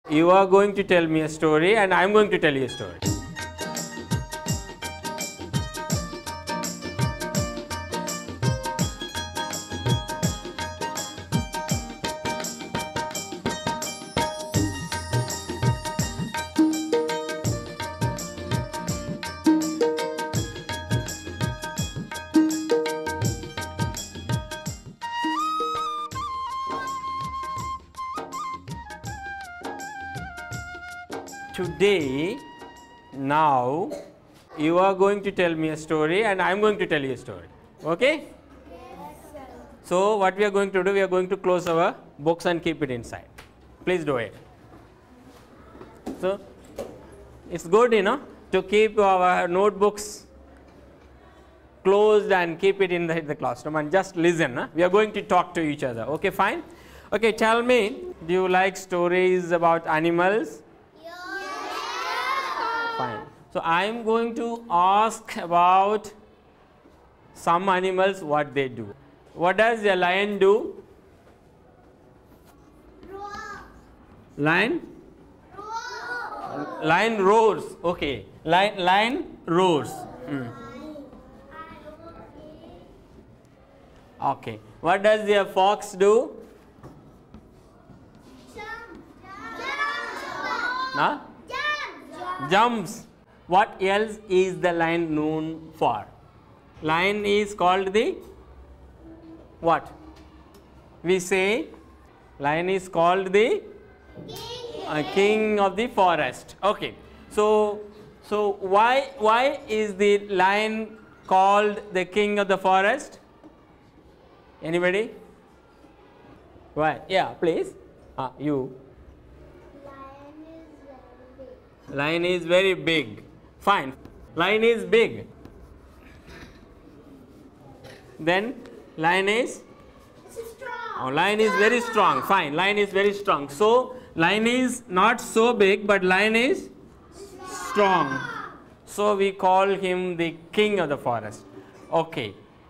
You are going to tell me a story and I am going to tell you a story. Today, now, you are going to tell me a story and I am going to tell you a story. Okay? Yes, sir. So, what we are going to do, we are going to close our books and keep it inside. Please do it. So, it's good, to keep our notebooks closed and keep it in the classroom and just listen. We are going to talk to each other. Okay, fine? Okay, tell me, do you like stories about animals? Fine. So, I am going to ask about some animals, what they do. What does a lion do? Roar. Lion? Roar. Lion roars. Okay. Lion roars. Okay. What does a fox do? Huh? Jumps. What else is the lion known for? Lion is called the what? We say lion is called the king of the forest. Okay. So why is the lion called the king of the forest? Anybody? Why? Yeah, please. You. Lion is very big. Fine. Lion is big. Then lion is? Strong. Lion is very strong. Fine. Lion is very strong. So lion is not so big, but lion is strong. So we call him the king of the forest. Okay.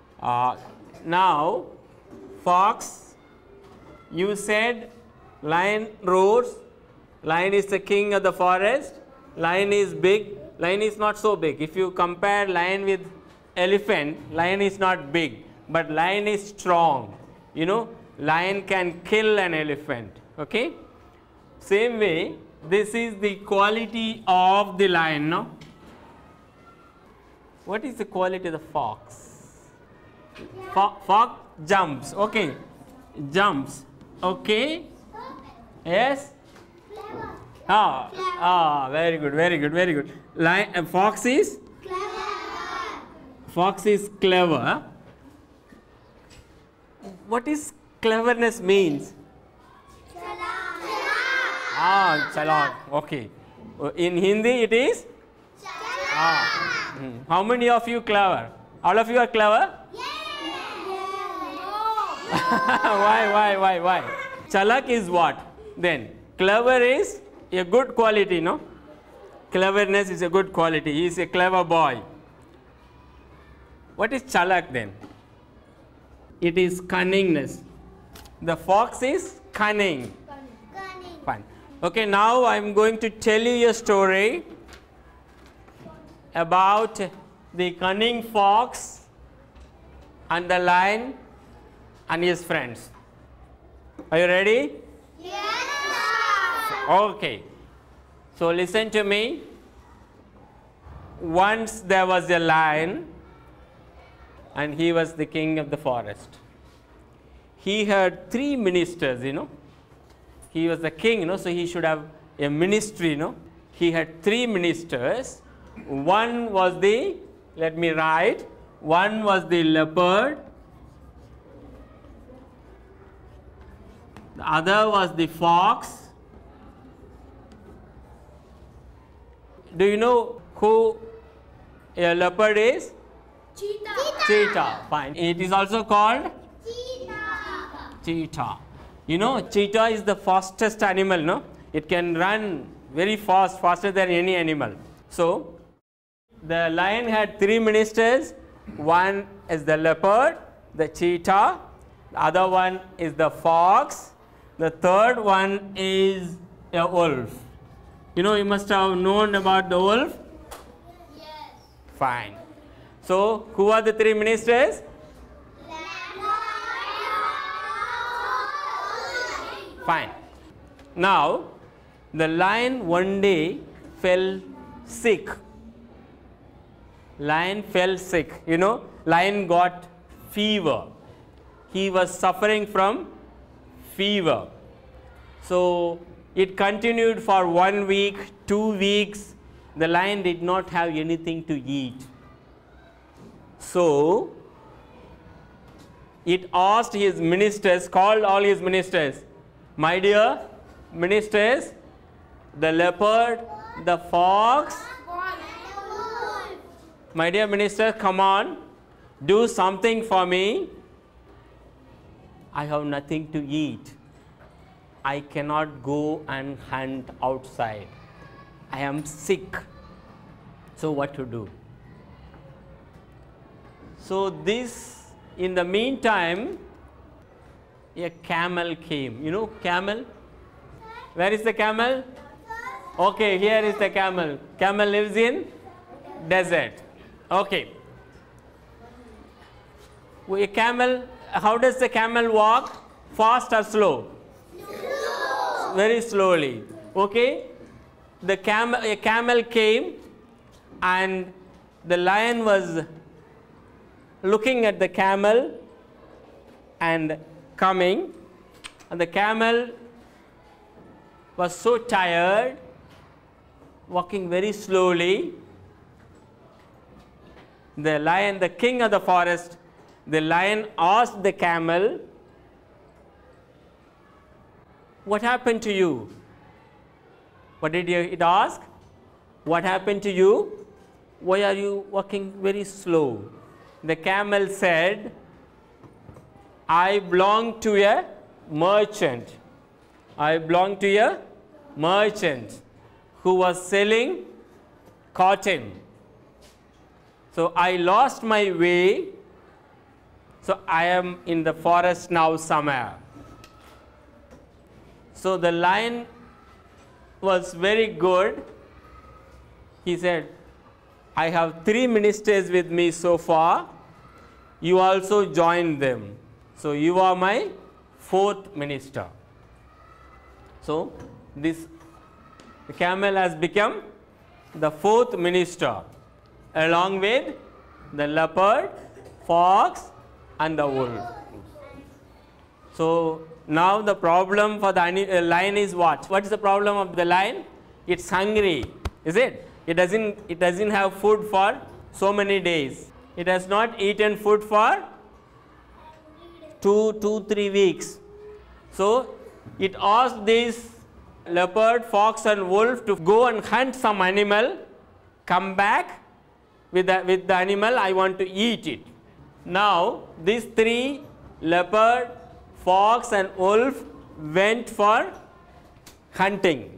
Now, fox, you said lion roars. Lion is the king of the forest. Lion is big. Lion is not so big. If you compare lion with elephant, lion is not big, but lion is strong. Lion can kill an elephant. Okay? Same way, this is the quality of the lion, no? What is the quality of the fox? Fox jumps. Okay. Jumps. Okay. Yes? Very good, very good, very good. Fox is? Clever. Fox is clever. What is cleverness means? Chalak. Okay. In Hindi it is? How many of you clever? All of you are clever? Why? Chalak is what? Then clever is a good quality, no? Cleverness is a good quality. He is a clever boy. What is chalak then? It is cunningness. The fox is cunning. Fine. Okay, now I am going to tell you a story about the cunning fox and the lion and his friends. Are you ready? Yes. Okay. So listen to me. Once there was a lion and he was the king of the forest. He had 3 ministers, He was the king, so he should have a ministry, He had 3 ministers. One was the, let me write, one was the leopard. The other was the fox. Do you know who a leopard is? Cheetah. Fine. It is also called? Cheetah. Cheetah is the fastest animal, no? It can run very fast, faster than any animal. So, the lion had 3 ministers. One is the leopard, the cheetah. The other one is the fox. The third one is a wolf. You know, you must have known about the wolf. Yes. Fine. So, who are the three ministers? Fine. Now, the lion one day fell sick. Lion fell sick. You know, lion got fever. He was suffering from fever. So, it continued for 1 week, 2 weeks. The lion did not have anything to eat. So, it asked his ministers, called all his ministers, my dear ministers, the leopard, the fox, my dear ministers, come on, do something for me. I have nothing to eat. I cannot go and hunt outside. I am sick. So what to do? So this, in the meantime, a camel came. You know camel? Where is the camel? Okay, here is the camel. Camel lives in desert. Okay. A camel, how does the camel walk? Fast or slow? Slow. Very slowly. Okay. A camel came, and the lion was looking at the camel and coming, and the camel was so tired, walking very slowly. The lion, the king of the forest, the lion asked the camel, what happened to you? What did it ask? What happened to you? Why are you walking very slow? The camel said, I belong to a merchant. I belong to a merchant who was selling cotton. So I lost my way. So I am in the forest now somewhere. So the lion was very good. He said, I have 3 ministers with me so far. You also join them. So you are my 4th minister. So the camel has become the 4th minister, along with the leopard, fox, and the wolf. So now the problem for the lion is what? What is the problem of the lion? It's hungry, is it? It doesn't have food for so many days. It has not eaten food for 3 weeks. So it asked this leopard, fox, and wolf to go and hunt some animal, come back with the animal. I want to eat it. Now these 3, leopard, fox, and wolf, went for hunting.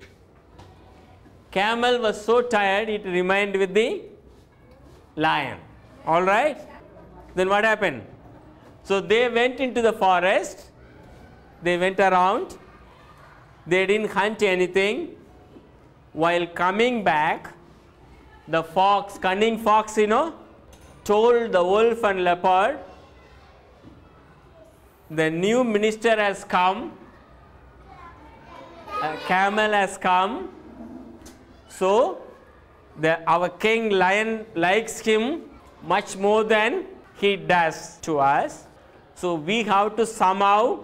Camel was so tired, it remained with the lion. All right? Then what happened? So they went into the forest. They went around. They didn't hunt anything. While coming back, the fox, cunning fox, you know, told the wolf and leopard, the new minister has come, a camel has come, so our king lion likes him much more than he does to us. So we have to somehow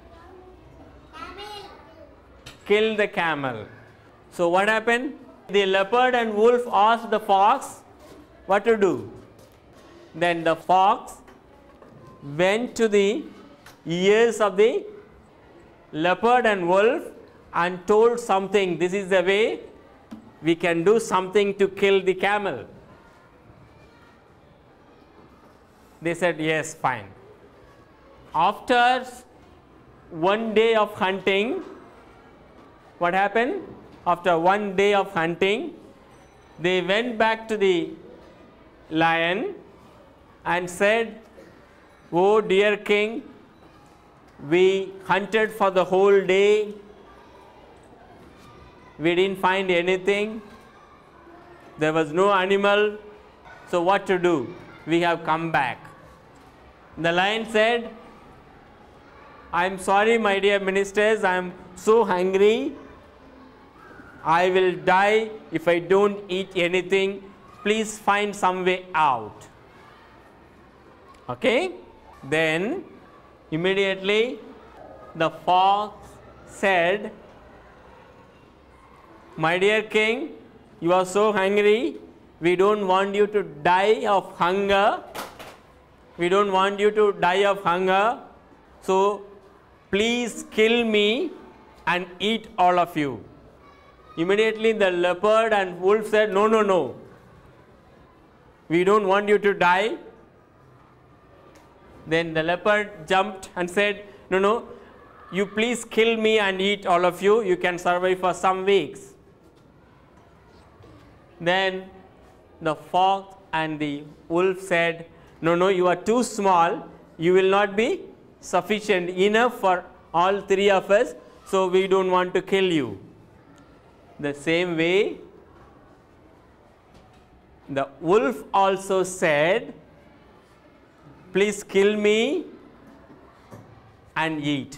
kill the camel. So what happened? The leopard and wolf asked the fox what to do. Then the fox went to the ears of the leopard and wolf and told something. This is the way we can do something to kill the camel. They said, yes, fine. After 1 day of hunting, what happened? After 1 day of hunting, they went back to the lion and said, oh dear king, we hunted for the whole day. We didn't find anything. There was no animal. So what to do? We have come back. The lion said, I'm sorry, my dear ministers, I am so hungry. I will die if I don't eat anything. Please find some way out. Okay? Then immediately the fox said, my dear king, you are so hungry. We don't want you to die of hunger. We don't want you to die of hunger. So please kill me and eat all of you. Immediately the leopard and wolf said, no, no, no. We don't want you to die. Then the leopard jumped and said, no, no, you please kill me and eat all of you. You can survive for some weeks. Then the fox and the wolf said, no, no, you are too small. You will not be sufficient enough for all three of us. So we don't want to kill you. The same way, the wolf also said, please kill me and eat.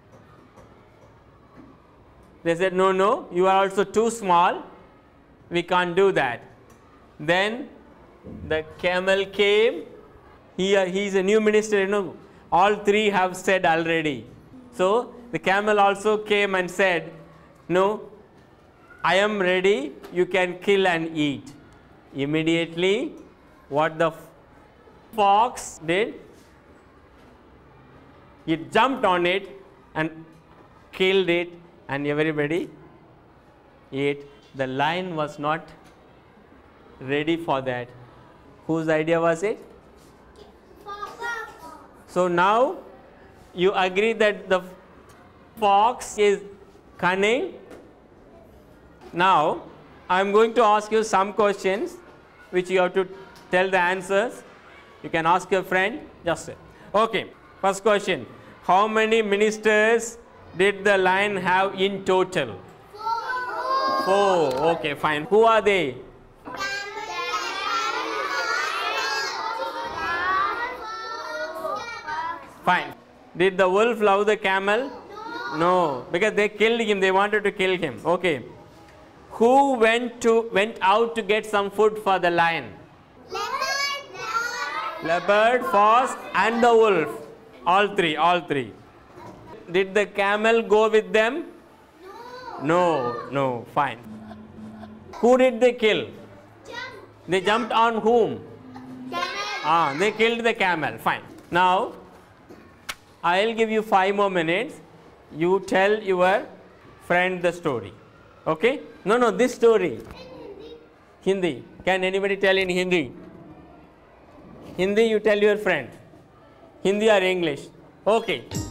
They said, no, no, you are also too small. We can't do that. Then the camel came. He is a new minister, you know. All three have said already. So the camel also came and said, no, I am ready. You can kill and eat. Immediately, what the fox did, it jumped on it and killed it, and everybody ate. The lion was not ready for that. Whose idea was it? So now you agree that the fox is cunning. Now I am going to ask you some questions which you have to tell the answers. You can ask your friend. Just say. Okay. First question. How many ministers did the lion have in total? 4. Okay, fine. Who are they? Fine. Did the wolf love the camel? No, because they killed him. They wanted to kill him. Okay. Who went out to get some food for the lion? Leopard, fox, and the wolf. All three. Did the camel go with them? No, fine. Who did they kill? They jumped on whom? They killed the camel. Fine. Now, I'll give you 5 more minutes. You tell your friend the story. Okay? No, this story. Hindi. Can anybody tell in Hindi? Hindi, you tell your friend. Hindi or English? Okay.